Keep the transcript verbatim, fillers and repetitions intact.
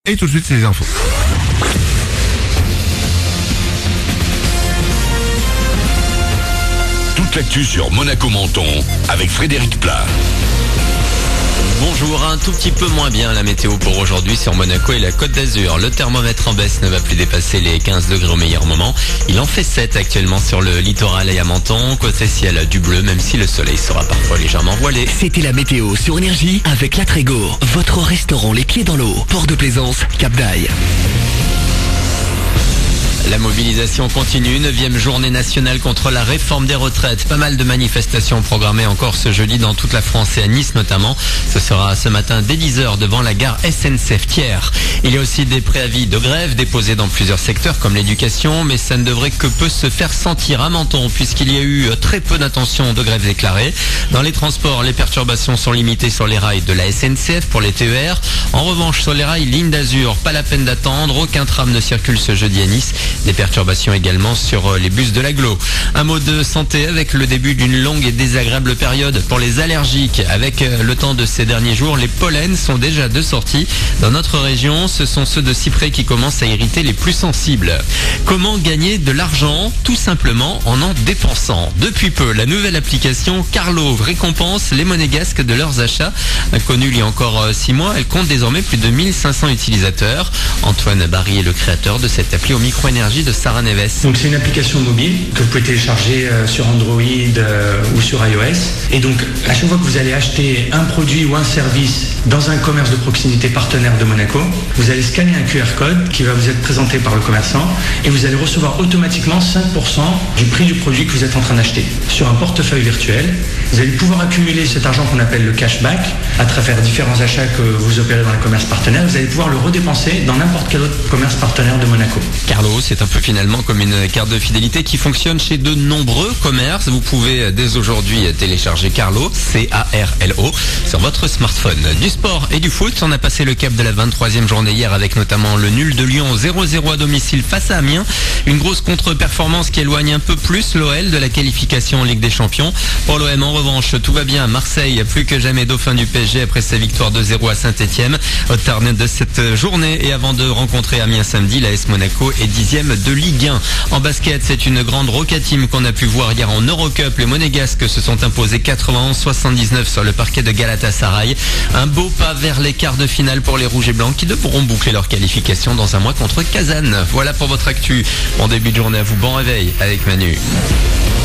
Et tout de suite, c'est les infos. Toute l'actu sur Monaco Menton avec Frédéric Plat. Bonjour, un tout petit peu moins bien la météo pour aujourd'hui sur Monaco et la Côte d'Azur. Le thermomètre en baisse ne va plus dépasser les quinze degrés au meilleur moment. Il en fait sept actuellement sur le littoral et à Menton. Côté ciel du bleu, même si le soleil sera parfois légèrement voilé. C'était la météo sur Énergie avec La Trégo, votre restaurant les pieds dans l'eau. Port de Plaisance, Cap d'Aille. La mobilisation continue, neuvième journée nationale contre la réforme des retraites. Pas mal de manifestations programmées encore ce jeudi dans toute la France et à Nice notamment. Ce sera ce matin dès dix heures devant la gare S N C F Thiers. Il y a aussi des préavis de grève déposés dans plusieurs secteurs comme l'éducation, mais ça ne devrait que peu se faire sentir à Menton puisqu'il y a eu très peu d'intentions de grève déclarées. Dans les transports, les perturbations sont limitées sur les rails de la S N C F pour les T E R. En revanche, sur les rails ligne d'Azur, pas la peine d'attendre, aucun tram ne circule ce jeudi à Nice. Des perturbations également sur les bus de l'agglo. Un mot de santé avec le début d'une longue et désagréable période pour les allergiques. Avec le temps de ces derniers jours, les pollens sont déjà de sortie. Dans notre région, ce sont ceux de cyprès qui commencent à irriter les plus sensibles. Comment gagner de l'argent? Tout simplement en en dépensant. Depuis peu, la nouvelle application Carlo récompense les monégasques de leurs achats. Connue il y a encore six mois, elle compte désormais plus de mille cinq cents utilisateurs. Antoine Barry est le créateur de cette appli au micro-énergie de Sarah Neves. Donc c'est une application mobile que vous pouvez télécharger euh, sur Android euh, ou sur iOS. Et donc à chaque fois que vous allez acheter un produit ou un service dans un commerce de proximité partenaire de Monaco, vous allez scanner un Q R code qui va vous être présenté par le commerçant et vous allez recevoir automatiquement cinq pour cent du prix du produit que vous êtes en train d'acheter. Sur un portefeuille virtuel, vous allez pouvoir accumuler cet argent qu'on appelle le cashback à travers différents achats que vous opérez dans les commerces partenaires. Vous allez pouvoir le redépenser dans n'importe quel autre commerce partenaire de Monaco. Carlo, c'est un peu finalement comme une carte de fidélité qui fonctionne chez de nombreux commerces. Vous pouvez dès aujourd'hui télécharger Carlo, C A R L O, sur votre smartphone. Du sport et du foot, on a passé le cap de la vingt-troisième journée hier avec notamment le nul de Lyon zéro zéro à domicile face à Amiens. Une grosse contre-performance qui éloigne un peu plus l'O L de la qualification en Ligue des Champions. Pour l'O M en revanche, tout va bien. Marseille, plus que jamais dauphin du P S G après sa victoire deux zéro à Saint-Etienne. Au terme de cette journée et avant de rencontrer Amiens samedi, l'A S Monaco est dixième de Ligue un. En basket, c'est une grande Roca Team qu'on a pu voir hier en Eurocup. Les Monégasques se sont imposés quatre-vingt-onze à soixante-dix-neuf sur le parquet de Galatasaray. Un beau pas vers les quarts de finale pour les Rouges et Blancs qui devront boucler leur qualification dans un mois contre Kazan. Voilà pour votre actu. Bon début de journée à vous, bon réveil avec Manu.